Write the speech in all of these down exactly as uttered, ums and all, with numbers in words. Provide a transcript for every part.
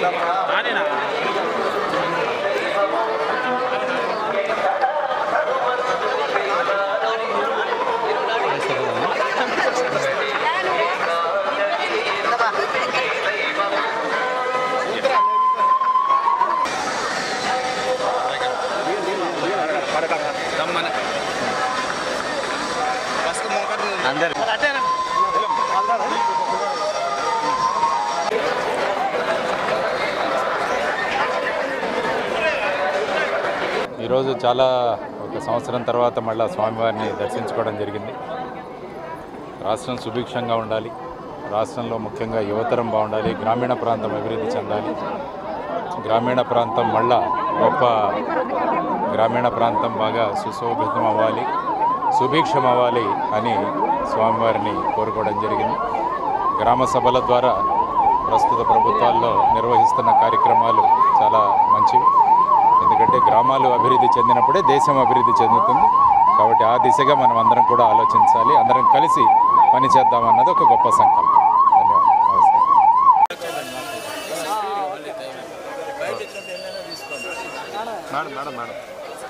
ఈరోజు చాలా ఒక సంవత్సరం తర్వాత మళ్ళీ స్వామివారిని దర్శించుకోవడం జరిగింది. రాష్ట్రం సుభిక్షంగా ఉండాలి, రాష్ట్రంలో ముఖ్యంగా యువతరం బాగుండాలి, గ్రామీణ ప్రాంతం అభివృద్ధి చెందాలి, గ్రామీణ ప్రాంతం మళ్ళా గొప్ప గ్రామీణ ప్రాంతం బాగా సుశోభితం అవ్వాలి, సుభిక్షం అవ్వాలి అని స్వామివారిని కోరుకోవడం జరిగింది. గ్రామ సభల ద్వారా ప్రస్తుత ప్రభుత్వాల్లో నిర్వహిస్తున్న కార్యక్రమాలు చాలా మంచివి. ఎందుకంటే గ్రామాలు అభివృద్ధి చెందినప్పుడే దేశం అభివృద్ధి చెందుతుంది. కాబట్టి ఆ దిశగా మనం అందరం కూడా ఆలోచించాలి, అందరం కలిసి పని చేద్దామన్నది ఒక గొప్ప సంకల్పం. ధన్యవాదాలు. నమస్కారం. Madam madam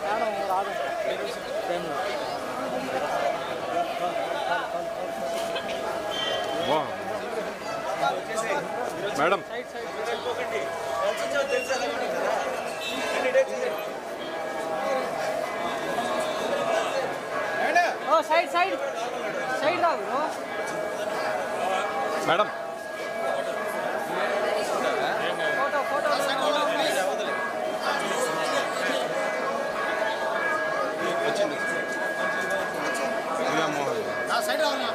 madam side side side రాదు మేడం ఫోటో ఫోటో వచ్చింది సైడ్ రావాలి.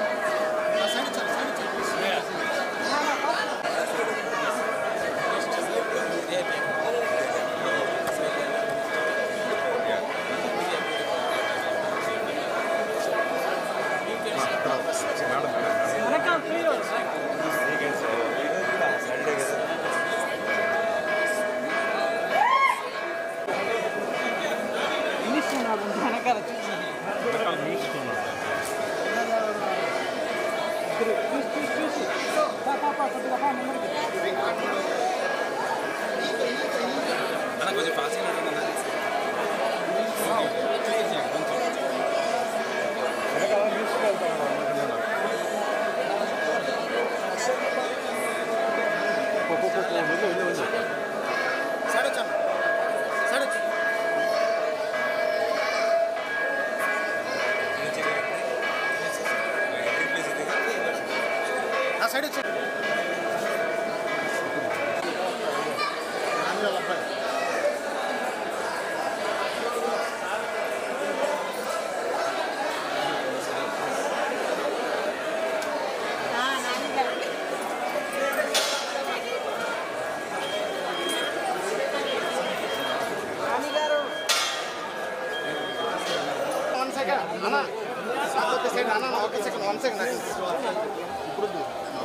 కొంచెం ఫాస్ట్గా సైడ్ వచ్చి అన్నా ఓకే సెకండ్ అన్నా ఓకే సెకండ్ వన్ సెకండ్ ఇప్పుడు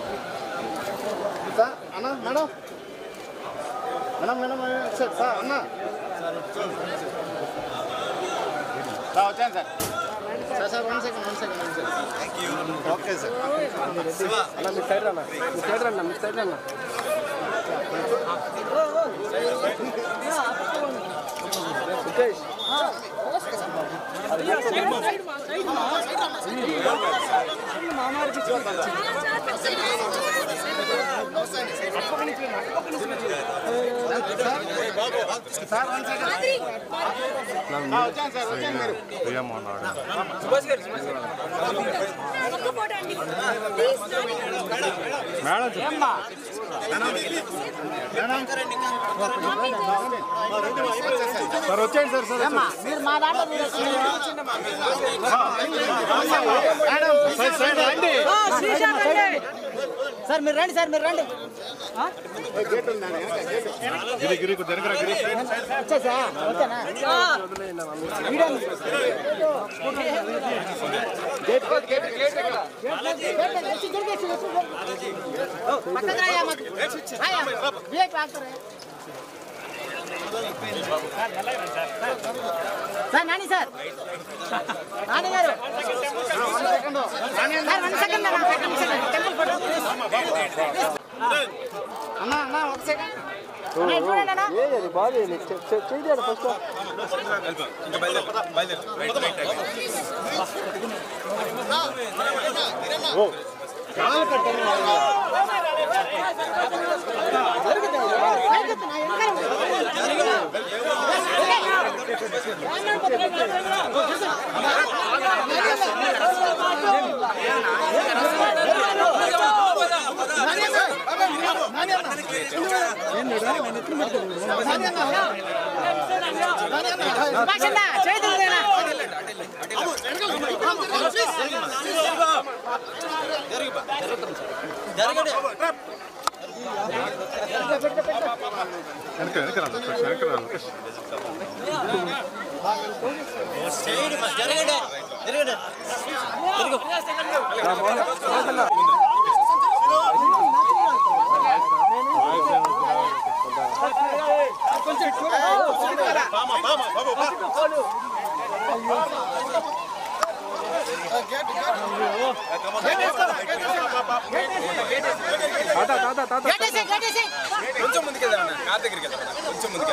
సార్ అన్నా madam madam madam sir sir అన్నా వచ్చాను sir sir sir one second one second one second thank you okay sir అన్నా మీ సైడ్ అన్నా మీ సైడ్ అన్నా మీ సైడ్ అన్నా సుకేష్ సార్ వచ్చేయండి సార్ సార్ మీరు మా దాంట్లో సార్ మీరు రండి సార్ మీరు రండి గిరి గిరి దగ్గర గిరి వచ్చేసా ఓకేనా gate gate gate gate sir Nani sir Nani గారు వన్ సెకండ్ టెంపుల్ ఫోటో అన్నా అన్నా ఏది బాగా చేయాలి ఫస్ట్ కొంచెం ముందుకు వెళ్దాం కార్ దగ్గరికి వెళ్దాం కొంచెం ముందుకు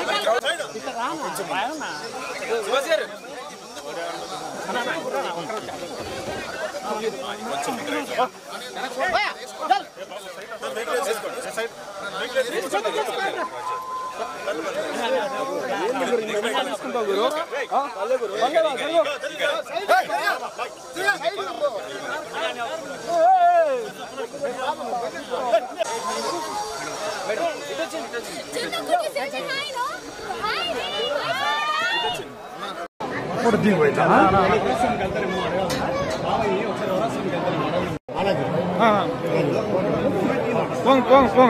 పోంగ పోంగ పోంగ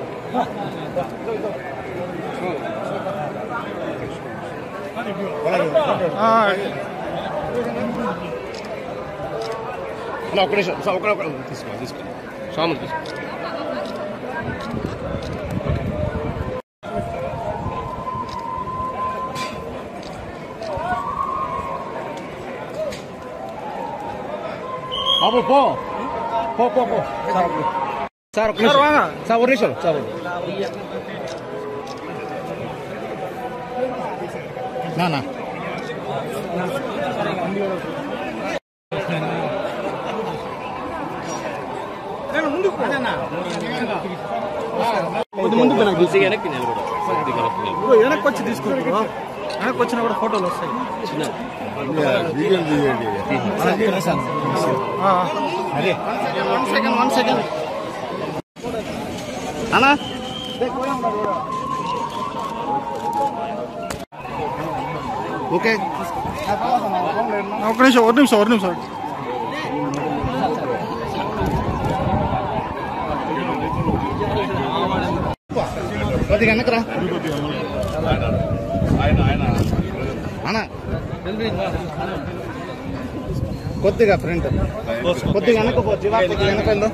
ఒక నిమిషం తీసుకో తీసుకో సాములు తీసుకో బాబు పో పో పో పో సార్ ఒక నిమిషం సార్ ఒక నిమిషం సార్ నానా ముందు వెనక్కి వెనక్కి వచ్చి తీసుకుంటారు వెనక్కి వచ్చినా కూడా ఫోటోలు వస్తాయి వన్ సెకండ్ వన్ సెకండ్ అన్నా ఓకే ఒక నిమిషం ఒక నిమిషం ఒక నిమిషం కొద్దిగా వెనకరా అన్నా కొద్దిగా ఫ్రంట్ కొద్దిగా వెనకపోవచ్చు కొద్దిగా వెనకండు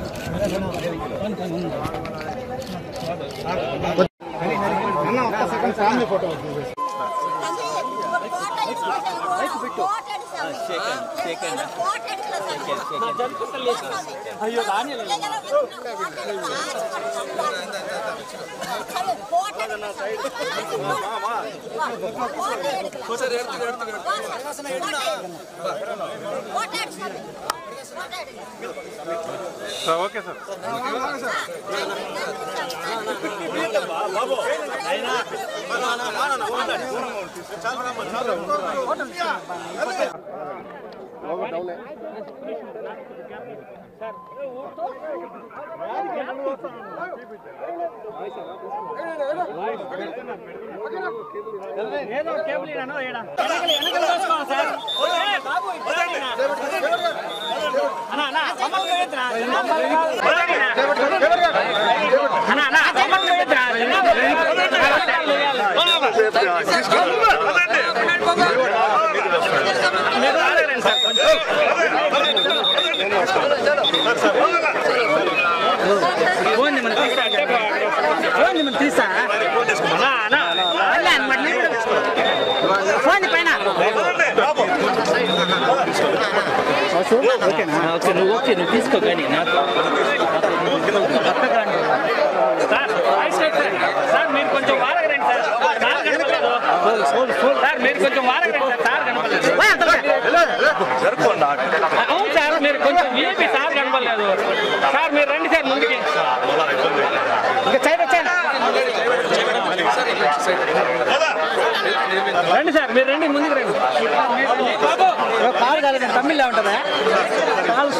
అన్న ఒక్క సెకండ్ ఫ్యామిలీ ఫోటో అయ్యో కానీ ఓకే సార్ ఏదో కేబుల్ ఇరానో ఏడా వెనకలు వేసుకోవాలి సార్ బాబు అన్నా అన్నా అమ్మకు వేద్రా అన్నా అన్నా అమ్మకు వేద్రా ఫోన్ మన ఫోన్ మన తీసా ఫోన్ పైన ఓకేనా ఓకే నువ్వు ఓకే నువ్వు తీసుకో కానీ నాకు సార్ మీరు కొంచెం వారగా రండి సార్ సార్ కనపడలేదు సార్ మీరు కొంచెం వారగా రండి సార్ సార్ కనపడలేదు అవును సార్ మీరు కొంచెం వీపీ సార్ కనపడలేదు సార్ మీరు రండి సార్ ముందుకి రండి సార్ మీరు రండి ముందుకు రండి కాలు కాలేదు తమిళ్లో ఉంటుందా కాలు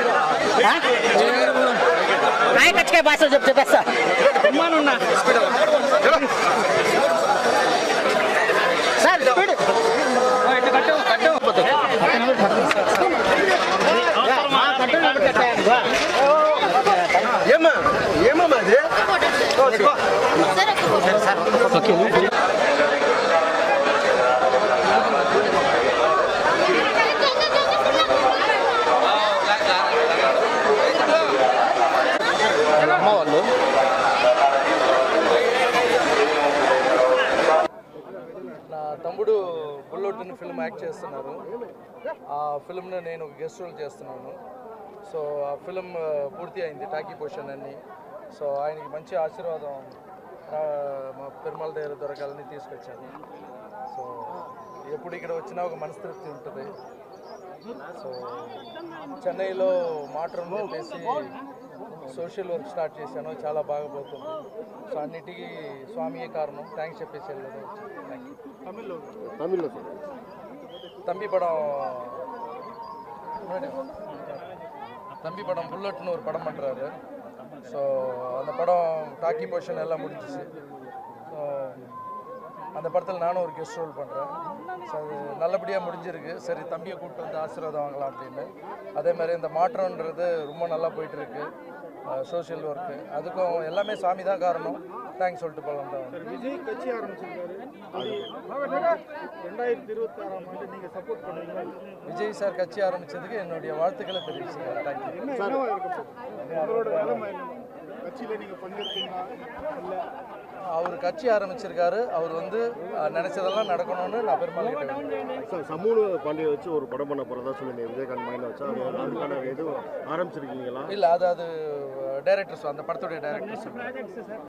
నాయకచ్చే భాషలో చెప్పు చెప్పేస్తా ఉన్నా సార్ స్పీడ్ కట్టు కట్టు ఏమా ఏమమ్మా అది అమ్మ వాళ్ళు నా తమ్ముడు బుల్లొట్టిన ఫిల్మ్ యాక్ట్ చేస్తున్నారు. ఆ ఫిల్మ్ను నేను గెస్ట్ రోల్ చేస్తున్నాను. సో ఆ ఫిల్మ్ పూర్తి అయింది, టాకీ పొజిషన్ అన్ని. సో ఆయనకి మంచి ఆశీర్వాదం మా పెరుమాళ దగ్గర దొరకాలని తీసుకొచ్చాను. సో ఎప్పుడు ఇక్కడ వచ్చినా ఒక మనస్తృప్తి ఉంటుంది. సో చెన్నైలో మాట్రూమ్ చెప్పేసి సోషల్ వర్క్ స్టార్ట్ చేశాను, చాలా బాగా పోతుంది. సో అన్నిటికీ స్వామియే కారణం, థ్యాంక్స్ చెప్పేసి వెళ్ళదు. తమిళ్లో தம்பி படம் தம்பி படம் புல்லட்னு ஒரு படம் பண்ணுறாரு. ஸோ அந்த படம் டாக்கி பொசிஷன் எல்லாம் முடிஞ்சிச்சு. ஸோ அந்த படத்தில் நானும் ஒரு கெஸ்ட் ரோல் பண்ணுறேன். ஸோ அது நல்லபடியாக முடிஞ்சிருக்கு. சரி தம்பியை கூப்பிட்டு வந்து ஆசீர்வாதம் வாங்கலாம் அப்படின்னு. அதே மாதிரி இந்த மாற்றம்ன்றது ரொம்ப நல்லா போயிட்டுருக்கு. சோஷியல் ஒர்க்கு அதுக்கும் எல்லாமே சாமி தான் காரணம். தேங்க்ஸ் சொல்லிட்டு போகலாம் தான். விஜய் கட்சி ஆரம்பிச்சிருக்காரு. ரெண்டாயிரத்தி இருபத்தி ஆறாம் ஆண்டு நீங்கள் சப்போர்ட் பண்ணுவீங்களா? விஜய் சார் கட்சி ஆரம்பித்ததுக்கு என்னுடைய வாழ்த்துக்களை தெரிவிச்சுக்கிறேன். தேங்க்யூ. உங்களோட நிலைமை கட்சியில் நீங்கள் பங்கேற்கீங்களா? இல்லை அவர் கட்சி ஆரம்பிச்சிருக்காரு, அவர் வந்து நினைச்சதெல்லாம் நடக்கணும்னு நான் பெருமாள் கிட்ட. சார் சமூக பாண்டியை வச்சு ஒரு படம் பண்ண போகிறதா சொல்லுங்க, விஜயகாந்த் மைண்டில் வச்சா அதுக்கான எதுவும் ஆரம்பிச்சிருக்கீங்களா? இல்லை, அது அது டைரக்டர்ஸ், அந்த படத்துடைய டைரக்டர்ஸ்.